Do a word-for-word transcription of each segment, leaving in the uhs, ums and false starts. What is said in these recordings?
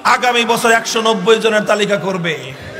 আগামী বছর একশো নব্বই জনের তালিকা করবে।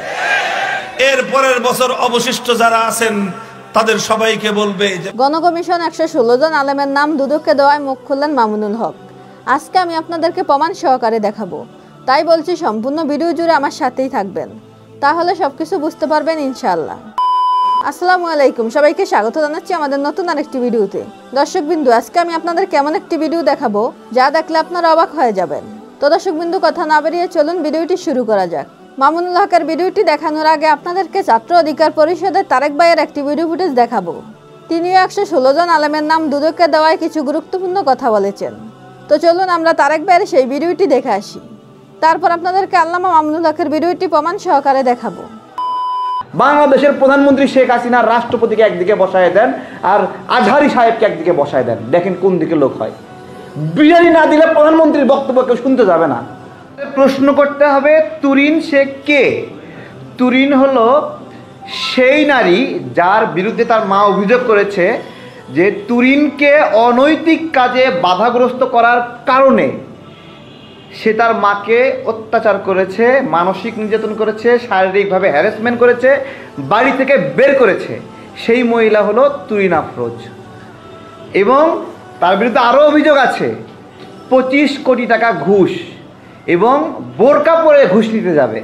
এর পরের বছর অবশিষ্ট যারা আছেন তাদের সবাইকে বলবে যে গণকমিশন একশো ষোলো জন আলেমের নাম দুদককে দেওয়ায় মুখ খুললেন মামুনুল হক। আজকে আমি আপনাদেরকে প্রমাণ সহকারে দেখাবো, তাই বলছি সম্পূর্ণ ভিডিও জুড়ে আমার সাথেই থাকবেন, তাহলে সবকিছু বুঝতে পারবেন ইনশাআল্লাহ। আসসালামু আলাইকুম, সবাইকে স্বাগত জানাচ্ছি আমাদের নতুন আরেকটি ভিডিওতে। দর্শকবিন্দু, আজকে আমি আপনাদের কেমন একটি ভিডিও দেখাবো যা দেখলে আপনারা অবাক হয়ে যাবেন। তো দর্শকবিন্দু, কথা না বেরিয়ে চলুন ভিডিওটি শুরু করা যাক। মামুনুল হকের ভিডিওটি দেখানোর আগে আপনাদেরকে ছাত্র অধিকার পরিষদের তারেক ভাইয়ের একটি ভিডিও ফুটেজ দেখাবো। তিনিও একশো ষোলো জন আলেমের নাম দুদককে দেওয়ায় কিছু গুরুত্বপূর্ণ কথা বলেছেন। তো চলুন আমরা তারেক ভাইয়ের সেই ভিডিওটি দেখে আসি, তারপর আপনাদেরকে আল্লামা মামুনুল হকের ভিডিওটি প্রমাণ সহকারে দেখাবো। বাংলাদেশের প্রধানমন্ত্রী শেখ হাসিনা রাষ্ট্রপতিকে একদিকে বসায় দেন আর আজহারি সাহেবকে একদিকে বসায় দেন, দেখেন কোন দিকে লোক হয়। বিরিয়ানি না দিলে প্রধানমন্ত্রীর বক্তব্য কেউ শুনতে যাবে না। প্রশ্ন করতে হবে, তুরিন শেখ কে? তুরিন হলো সেই নারী যার বিরুদ্ধে তার মা অভিযোগ করেছে যে তুরিনকে অনৈতিক কাজে বাধাগ্রস্ত করার কারণে সে তার মাকে অত্যাচার করেছে, মানসিক নির্যাতন করেছে, শারীরিকভাবে হ্যারাসমেন্ট করেছে, বাড়ি থেকে বের করেছে। সেই মহিলা হলো তুরিন আফরোজ। এবং তার বিরুদ্ধে আরও অভিযোগ আছে পঁচিশ কোটি টাকা ঘুষ এবং বোরকা পরে ঘুষ নিতে যাবে।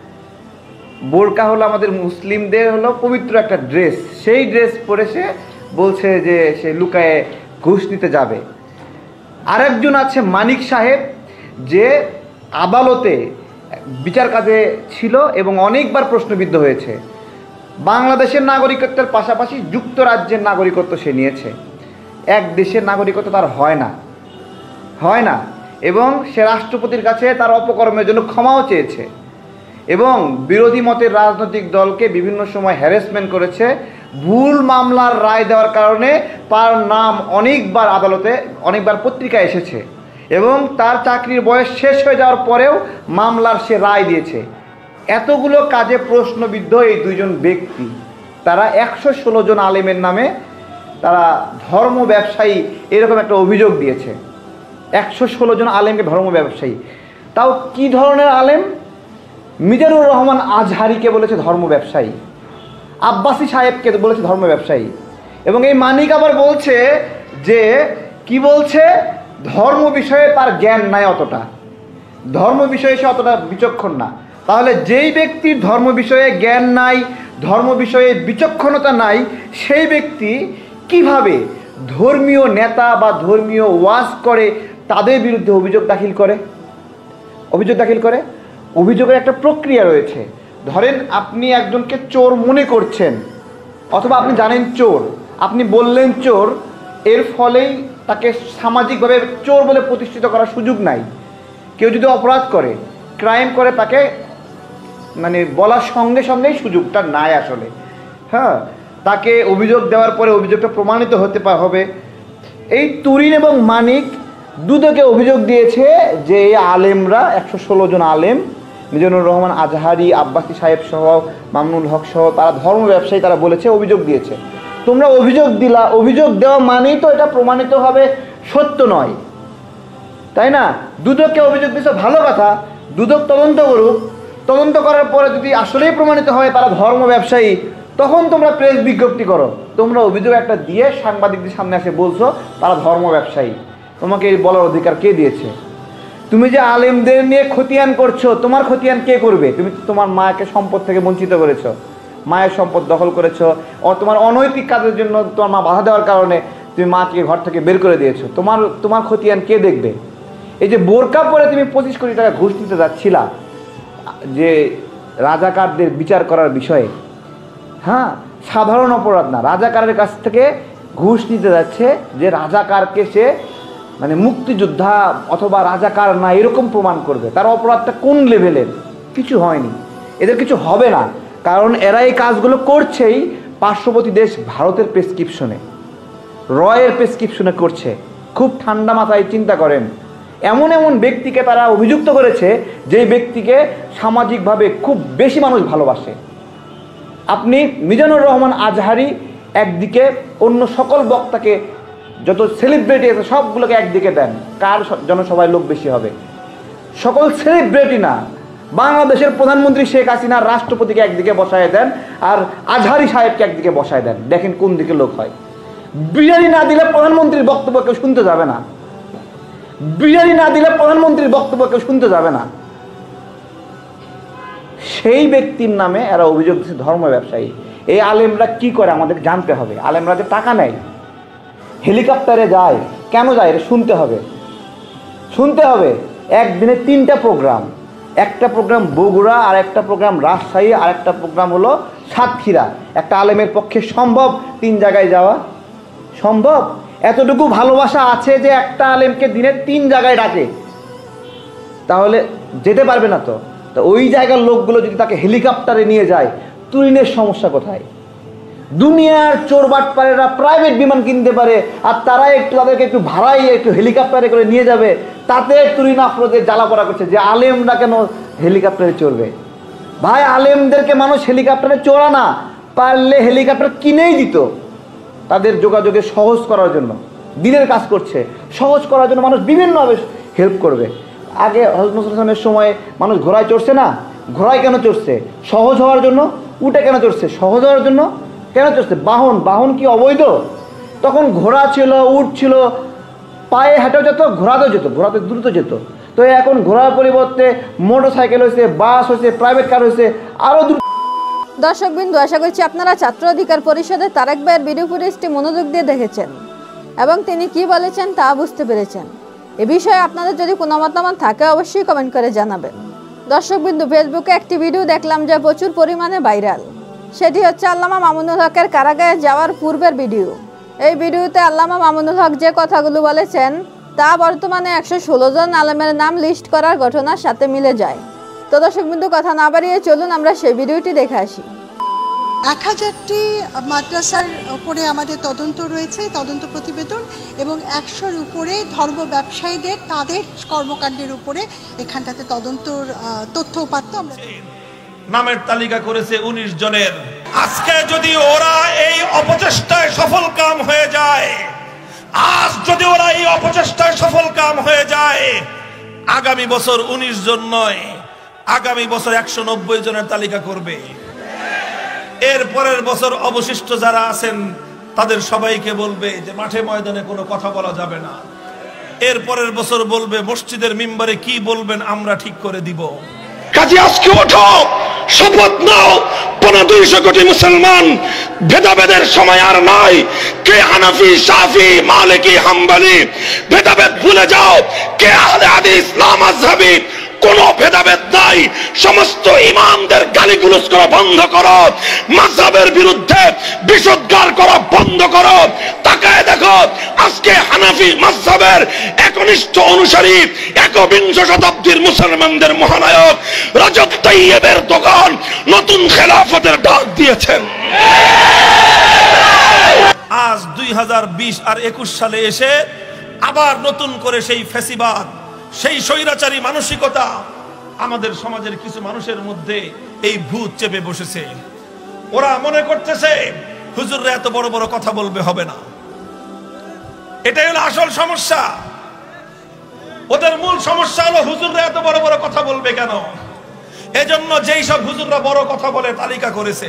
বোরকা হলো আমাদের মুসলিমদের হলো পবিত্র একটা ড্রেস, সেই ড্রেস পরে সে বলছে যে সে লুকায়ে ঘুষ নিতে যাবে। আরেকজন আছে মানিক সাহেব, যে আদালতে বিচার কাজে ছিল এবং অনেকবার প্রশ্নবিদ্ধ হয়েছে। বাংলাদেশের নাগরিকত্বের পাশাপাশি যুক্তরাজ্যের নাগরিকত্ব সে নিয়েছে। এক দেশের নাগরিকত্ব তার হয় না হয় না এবং সে রাষ্ট্রপতির কাছে তার অপকর্মের জন্য ক্ষমাও চেয়েছে এবং বিরোধী মতের রাজনৈতিক দলকে বিভিন্ন সময় হ্যারাসমেন্ট করেছে। ভুল মামলার রায় দেওয়ার কারণে তার নাম অনেকবার আদালতে অনেকবার পত্রিকায় এসেছে এবং তার চাকরির বয়স শেষ হয়ে যাওয়ার পরেও মামলার সে রায় দিয়েছে। এতগুলো কাজে প্রশ্নবিদ্ধ এই দুইজন ব্যক্তি, তারা একশো ষোলো জন আলেমের নামে তারা ধর্ম ব্যবসায়ী এরকম একটা অভিযোগ দিয়েছে। একশো ষোলো জন আলেমকে ধর্ম ব্যবসায়ী, তাও কি ধরনের আলেম? মিজানুর রহমান আজহারিকে বলেছে ধর্ম ব্যবসায়ী, আব্বাসী সাহেবকে বলেছে ধর্ম ব্যবসায়ী। এবং এই মানিক আবার বলছে যে কি বলছে, ধর্ম বিষয়ে তার জ্ঞান নাই, অতটা ধর্ম বিষয়ে সে অতটা বিচক্ষণ না। তাহলে যেই ব্যক্তির ধর্ম বিষয়ে জ্ঞান নাই, ধর্ম বিষয়ে বিচক্ষণতা নাই, সেই ব্যক্তি কিভাবে ধর্মীয় নেতা বা ধর্মীয় ওয়াজ করে তাদের বিরুদ্ধে অভিযোগ দাখিল করে অভিযোগ দাখিল করে অভিযোগের একটা প্রক্রিয়া রয়েছে। ধরেন আপনি একজনকে চোর মনে করছেন অথবা আপনি জানেন চোর, আপনি বললেন চোর, এর ফলেই তাকে সামাজিকভাবে চোর বলে প্রতিষ্ঠিত করার সুযোগ নাই। কেউ যদি অপরাধ করে, ক্রাইম করে, তাকে মানে বলার সঙ্গে সঙ্গেই সুযোগটা নাই আসলে। হ্যাঁ, তাকে অভিযোগ দেওয়ার পরে অভিযোগটা প্রমাণিত হতে হবে। এই তুরিন এবং মানিক দুদকে অভিযোগ দিয়েছে যে এই আলেমরা একশো ষোলো জন আলেম, মিজানুর রহমান আজহারি, আব্বাসী সাহেব সহ, মামুনুল হক সহ, তারা ধর্ম ব্যবসায়ী, তারা বলেছে অভিযোগ দিয়েছে। তোমরা অভিযোগ দিলা, অভিযোগ দেওয়া মানেই তো এটা প্রমাণিত হবে সত্য নয়, তাই না? দুদককে অভিযোগ দিয়েছে, ভালো কথা, দুদক তদন্ত করুক, তদন্ত করার পরে যদি আসলেই প্রমাণিত হয় তারা ধর্ম ব্যবসায়ী, তখন তোমরা প্রেস বিজ্ঞপ্তি করো। তোমরা অভিযোগ একটা দিয়ে সাংবাদিকদের সামনে এসে বলছো তারা ধর্ম ব্যবসায়ী, তোমাকে এই বলার অধিকার কে দিয়েছে? তুমি যে আলেমদের নিয়ে খতিয়ান করছো, তোমার খতিয়ান কে করবে? তুমি তোমার মাকে সম্পদ থেকে বঞ্চিত করেছো, মায়ের সম্পদ দখল করেছো, ও তোমার অনৈতিক কাজের জন্য তোমার মা বাধা দেওয়ার কারণে তুমি মাকে ঘর থেকে বের করে দিয়েছো। তোমার তোমার খতিয়ান কে দেখবে? এই যে বোরকা পরে তুমি পঁচিশ কোটি টাকা ঘুষ দিতে যাচ্ছিলা যে রাজাকারদের বিচার করার বিষয়ে, হ্যাঁ, সাধারণ অপরাধ না, রাজাকারের কাছ থেকে ঘুষ নিতে যাচ্ছে যে রাজাকারকে সে মানে মুক্তিযোদ্ধা অথবা রাজাকার না এরকম প্রমাণ করবে। তার অপরাধটা কোন লেভেলের? কিছু হয়নি, এদের কিছু হবে না, কারণ এরা এই কাজগুলো করছেই পার্শ্ববর্তী দেশ ভারতের প্রেসক্রিপশনে, রয়ের প্রেসক্রিপশনে করছে। খুব ঠান্ডা মাথায় চিন্তা করেন, এমন এমন ব্যক্তিকে তারা অভিযুক্ত করেছে যেই ব্যক্তিকে সামাজিকভাবে খুব বেশি মানুষ ভালোবাসে। আপনি মিজানুর রহমান আজহারি একদিকে, অন্য সকল বক্তাকে, যত সেলিব্রিটি আছে সবগুলোকে একদিকে দেন, কার জনসভায় লোক বেশি হবে? সকল সেলিব্রিটি না, বাংলাদেশের প্রধানমন্ত্রী শেখ হাসিনা রাষ্ট্রপতিকে একদিকে বসায় দেন আর আজহারি সাহেবকে একদিকে বসায় দেন, দেখেন কোন দিকে লোক হয়। বিরিয়ানি না দিলে প্রধানমন্ত্রীর বক্তব্য কেউ শুনতে যাবে না, বিরিয়ানি না দিলে প্রধানমন্ত্রীর বক্তব্য কেউ শুনতে যাবে না। সেই ব্যক্তির নামে এরা অভিযোগ দিচ্ছে ধর্ম ব্যবসায়ী। এই আলেমরা কি করে আমাদের জানতে হবে। আলেমরা যে টাকা নেয়, হেলিকপ্টারে যায়, কেন যায় এটা শুনতে হবে, শুনতে হবে। একদিনে তিনটা প্রোগ্রাম, একটা প্রোগ্রাম বগুড়া, আর একটা প্রোগ্রাম রাজশাহী, আর একটা প্রোগ্রাম হলো সাতক্ষীরা। একটা আলেমের পক্ষে সম্ভব তিন জায়গায় যাওয়া? সম্ভব? এতটুকু ভালোবাসা আছে যে একটা আলেমকে দিনে তিন জায়গায় ডাকে, তাহলে যেতে পারবে না তো। তো ওই জায়গার লোকগুলো যদি তাকে হেলিকপ্টারে নিয়ে যায়, তুরিনের সমস্যা কোথায়? দুনিয়ার চোর বাটপারেরা প্রাইভেট বিমান কিনতে পারে, আর তারা একটু তাদেরকে একটু ভাড়াই একটু হেলিকপ্টারে করে নিয়ে যাবে, তাতে তুরিন আফরোজের জ্বালা পড়া করছে যে আলেমরা কেন হেলিকপ্টারে চড়বে। ভাই, আলেমদেরকে মানুষ হেলিকপ্টারে চড়া না, পারলে হেলিকপ্টার কিনেই দিত তাদের যোগাযোগে সহজ করার জন্য। দিনের কাজ করছে, সহজ করার জন্য মানুষ বিভিন্নভাবে হেল্প করবে। আগে হযরত মুসা আলাইহিস সময় মানুষ ঘোড়ায় চড়ছে না, ঘোড়ায় কেন চড়ছে? সহজ হওয়ার জন্য। উটে কেন চড়ছে? সহজ হওয়ার জন্য। কেন চড়ছে? বাহন, বাহন কি অবৈধ? তখন ঘোড়া ছিল, উট ছিল, পায়ে হেঁটেও যেত, ঘোড়াতেও যেত, ঘোড়াতে দ্রুত যেত। তো এখন ঘোড়ার পরিবর্তে মোটর সাইকেল হয়েছে, বাস হয়েছে, প্রাইভেট কার হয়েছে, আরও দ্রুত। দর্শকবৃন্দ, আশা করছি আপনারা ছাত্র অধিকার পরিষদের তারেক ভাইয়ের ভিডিও ফুটেজটি মনোযোগ দিয়ে দেখেছেন এবং তিনি কি বলেছেন তা বুঝতে পেরেছেন। এ বিষয়ে আপনাদের যদি কোনো মতামত থাকে অবশ্যই কমেন্ট করে জানাবেন। দর্শকবৃন্দ, ফেসবুকে একটি ভিডিও দেখলাম যা প্রচুর পরিমাণে ভাইরাল। সেটি হচ্ছে আল্লামা মামুনুল হকের কারাগারে যাওয়ার পূর্বের ভিডিও। এই ভিডিওতে আল্লামা মামুনুল হক যে কথাগুলো বলেছেন তা বর্তমানে একশো ষোলো জন আলেমের নাম লিস্ট করার ঘটনার সাথে মিলে যায়। তো দর্শকবৃন্দ, কথা না বাড়িয়ে চলুন আমরা সেই ভিডিওটি দেখে আসি। এক হাজারটি মাদ্রাসার উপরে আমাদের তদন্ত রয়েছে, তদন্ত প্রতিবেদন, এবং একশোর উপরে ধর্ম ব্যবসায়ীদের তাদের কর্মকাণ্ডের উপরে এখানটাতে তদন্তর তথ্য উপাত্ত আমরা নামের তালিকা করেছে উনিশ জনের। আজকে যদি ওরা এই অপচেষ্টায় সফল কাম হয়ে যায়, আজ যদি ওরা এই অপচেষ্টায় সফল কাম হয়ে যায়, আগামী বছর উনিশ জন নয়, আগামী বছর একশো নব্বই জনের তালিকা করবে। এর পরের বছর অবশিষ্ট যারা আছেন তাদের সবাইকে বলবে যে মাঠে ময়দানে কোনো কথা বলা যাবে না। এর পরের বছর বলবে মসজিদের মিম্বারে কি বলবেন আমরা ঠিক করে দিব। কাজে আজকে ওঠো, শপথ নাও, পৌনে দুইশো কোটি মুসলমান, ভেদাভেদের সময় আর নাই। কে হানাফি, শাফি, মালিকি, হাম্বলি, ভেদাভেদ ভুলে যাও। কে আহলে হাদিস, না মাযহাবি, কোনো ভেদাভেদ নাই। সমস্ত ইমামদের গালিগুলোজ করা বন্ধ করো, মাযহাবের বিরুদ্ধে বিষোদ্গার করা বন্ধ করো। তাকায় দেখো, আজকে হানাফি মাযহাবের একনিষ্ঠ অনুসারী একবিংশ শতাব্দীর মুসলমানদের মহানায়ক রজব তাইয়েবের দোকান নতুন খেলাফতের ডাক দিয়েছেন। আজ দুই হাজার বিশ আর একুশ সালে এসে আবার নতুন করে সেই ফ্যাসিবাদ, সেই স্বৈরাচারী মানসিকতা আমাদের সমাজের কিছু মানুষের মধ্যে এই ভূত চেপে বসেছে। ওরা মনে করতেছে হুজুররা এত বড় বড় কথা বলবে হবে না। এটাই হলো আসল সমস্যা। ওদের মূল সমস্যা হলো হুজুররা এত বড় বড় কথা বলবে কেন। এজন্য যেই সব হুজুররা বড় কথা বলে তালিকা করেছে।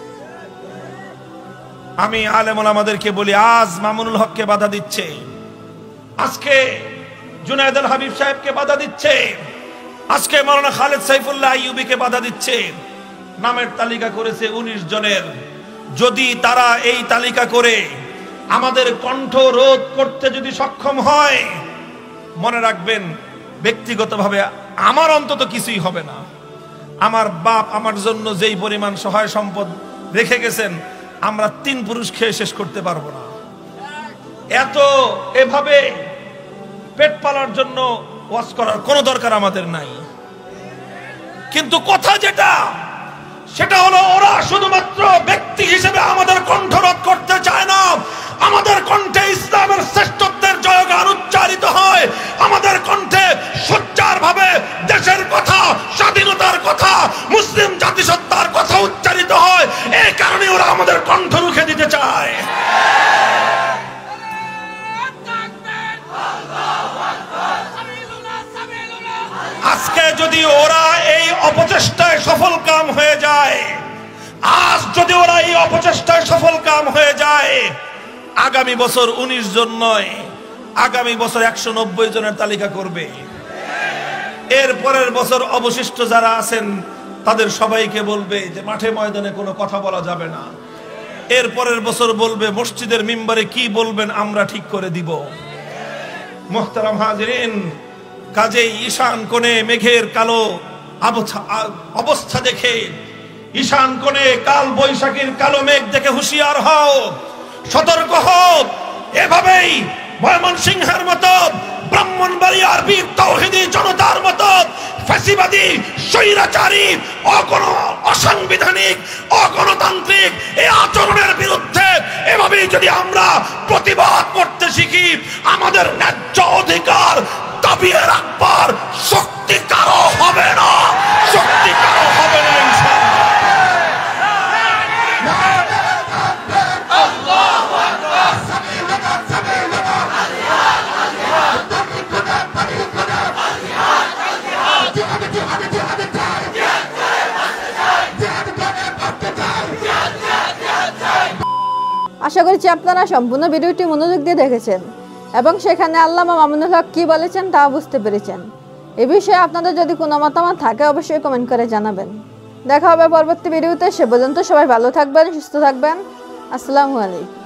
আমি আলেম ওলামাদেরকে বলি, আজ মামুনুল হককে বাধা দিচ্ছে, আজকে জুনায়েদ আল হাবিব সাহেবকে বাধা দিচ্ছে, আজকে মাওলানা খালেদ সাইফুল্লাহ আইয়ুবীকে বাধা দিচ্ছে। নামের তালিকা করেছে উনিশ জনের। যদি তারা এই তালিকা করে আমাদের কণ্ঠ রোধ করতে যদি সক্ষম হয়, মনে রাখবেন ব্যক্তিগতভাবে আমার অন্তত কিছুই হবে না। আমার বাপ আমার জন্য যেই পরিমাণ সহায় সম্পদ রেখে গেছেন, আমরা তিন পুরুষ খেয়ে শেষ করতে পারবো না। এত এভাবে পেট পালার জন্য ওয়াজ করার কোনো দরকার আমাদের নাই। কিন্তু কথা যেটা, সেটা হলো ওরা শুধুমাত্র ব্যক্তি হিসেবে আমাদের কণ্ঠরোধ করতে চায় না। আমাদের কণ্ঠে ইসলামের শ্রেষ্ঠত্বের জয়গান উচ্চারিত হয়, আমাদের কণ্ঠে সোচ্চার ভাবে দেশের কথা, স্বাধীনতার কথা, মুসলিম জাতিসত্তার কথা উচ্চারিত হয়। এই কারণে ওরা আমাদের কণ্ঠ রুখে দিতে চায়। ওরা এই অপচেষ্টায় সফল কাম হয়ে যায়, আগামী বছর উনিশ জন নয়, আগামী বছর একশো নব্বই জনের তালিকা করবে। এর পরের বছর অবশিষ্ট যারা আছেন তাদের সবাইকে বলবে যে মাঠে ময়দানে কোনো কথা বলা যাবে না। এর পরের বছর বলবে মসজিদের মিম্বারে কি বলবেন আমরা ঠিক করে দিব। মুহতারাম হাজিরিন, কাজেই ঈশান কোণে মেঘের কালো অবস্থা দেখে, ঈশান কোণে কাল বৈশাখীর কালো মেঘ দেখে হুঁশিয়ার হও, সতর্ক হও। এভাবেই ময়মনসিংহের মতো, ব্রাহ্মণবাড়িয়ার বীর তাওহীদি জনতার মতো ফ্যাসিবাদী, স্বৈরাচারী, অগণ অসাংবিধানিক, অগণতান্ত্রিক এই আচরণের বিরুদ্ধে এভাবেই যদি আমরা প্রতিবাদ করতে শিখি, আমাদের ন্যায্য অধিকার দাবিয়ে রাখবার শক্তি কারো হবে না, শক্তি কারো হবে না ইনশাআল্লাহ। আশা করছি আপনারা সম্পূর্ণ ভিডিওটি মনোযোগ দিয়ে দেখেছেন এবং সেখানে আল্লামা মামুনুল হক কি বলেছেন তা বুঝতে পেরেছেন। এ বিষয়ে আপনাদের যদি কোনো মতামত থাকে অবশ্যই কমেন্ট করে জানাবেন। দেখা হবে পরবর্তী ভিডিওতে, সে পর্যন্ত সবাই ভালো থাকবেন, সুস্থ থাকবেন। আসসালামু আলাইকুম।